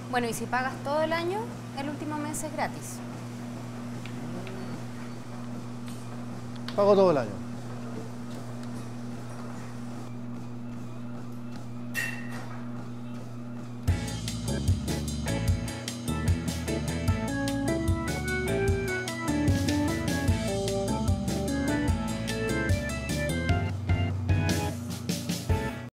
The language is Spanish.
Bueno, y si pagas todo el año, el último mes es gratis. Pago todo el año.